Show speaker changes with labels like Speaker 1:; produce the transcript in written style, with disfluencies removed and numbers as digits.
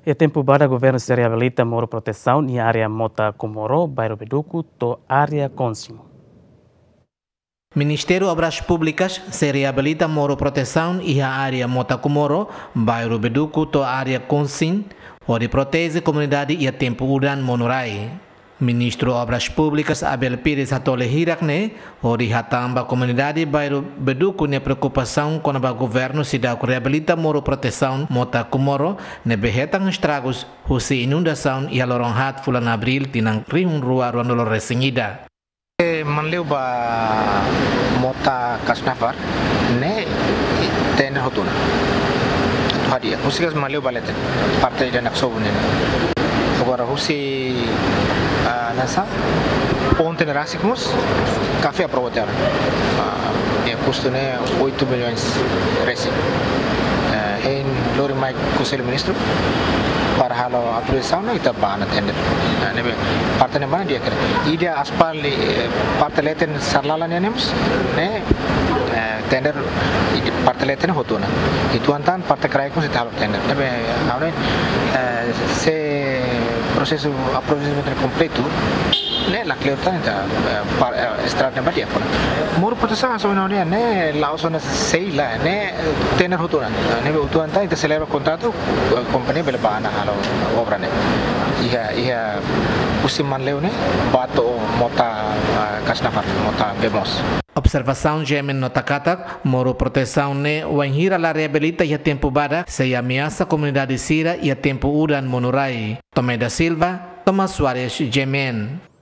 Speaker 1: E tempo para o governo se reabilita moro proteção na área Mota Comoro, bairro Beduco, to área Consimo.
Speaker 2: Ministério Obras Públicas se reabilita moro proteção e a área Mota Comoro, bairro Beduco, to área Consim, onde protege comunidade e a tempo uran monorai. Ministro Obras Públicas Abel Pires Hatole Hirakne, onde hatamba comunidade bairro Beduco ne preocupação com o governo se dá reabilita moro proteção Mota Comoro ne behetang estragos husi inundação e aloronhat fulan abril tinang rihun rua rondolo resingida.
Speaker 3: Manleu ba Mota Kasnafar ne ten hotuna hadia husigas manleu baleten partai dan aksobune agora husi nasa ponte nerasicmus café aprovaram e custo ne 8 milhões resi em Lorimai Conselho Ministro para halo aprovação na kita bana tender nebe parte ne bana dia kere ida aspal parte leten sarlalan yanemus ne tender parte leten hotuna itu antan parte krai ko sitalo tender nebe avne se processo aproveitamento completo ne la clartà estrada badia pona moro proteção so não ne la zona seila ne tender hotuna ne utuan ta inte celebra contrato companhia bela bana halo obra ne ia usiman leone bato Mota Kasnafar Mota Bemos.
Speaker 2: Observação gemen notakatak moro proteção ne wanhira la reabilita e a tempo bada se ameaça comunidade sira e a tempo uran monorai. Tomé da Silva, Tomás Soares, Gemen.